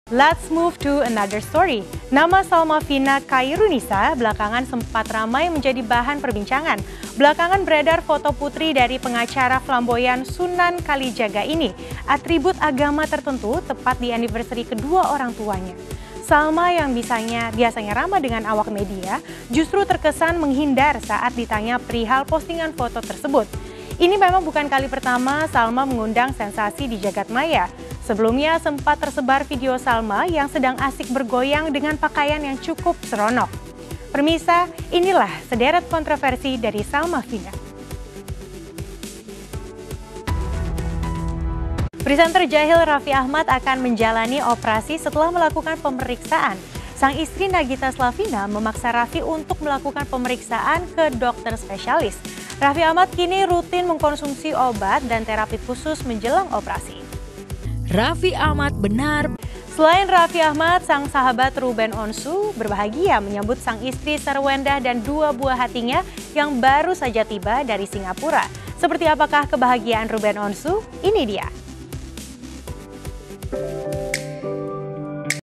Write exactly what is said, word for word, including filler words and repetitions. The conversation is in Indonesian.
Let's move to another story. Nama Salma Vina Khairunisa belakangan sempat ramai menjadi bahan perbincangan. Belakangan beredar foto putri dari pengacara flamboyan Sunan Kalijaga ini. Atribut agama tertentu tepat di anniversary kedua orang tuanya. Salma yang biasanya, biasanya ramah dengan awak media justru terkesan menghindar saat ditanya perihal postingan foto tersebut. Ini memang bukan kali pertama Salma mengundang sensasi di jagat maya. Sebelumnya sempat tersebar video Salma yang sedang asik bergoyang dengan pakaian yang cukup seronok. Permisa, inilah sederet kontroversi dari Salma Vina. Presenter Jahil Raffi Ahmad akan menjalani operasi setelah melakukan pemeriksaan. Sang istri Nagita Slavina memaksa Raffi untuk melakukan pemeriksaan ke dokter spesialis. Raffi Ahmad kini rutin mengkonsumsi obat dan terapi khusus menjelang operasi. Raffi Ahmad benar. Selain Raffi Ahmad, sang sahabat Ruben Onsu berbahagia menyambut sang istri Sarwendah dan dua buah hatinya yang baru saja tiba dari Singapura. Seperti apakah kebahagiaan Ruben Onsu? Ini dia.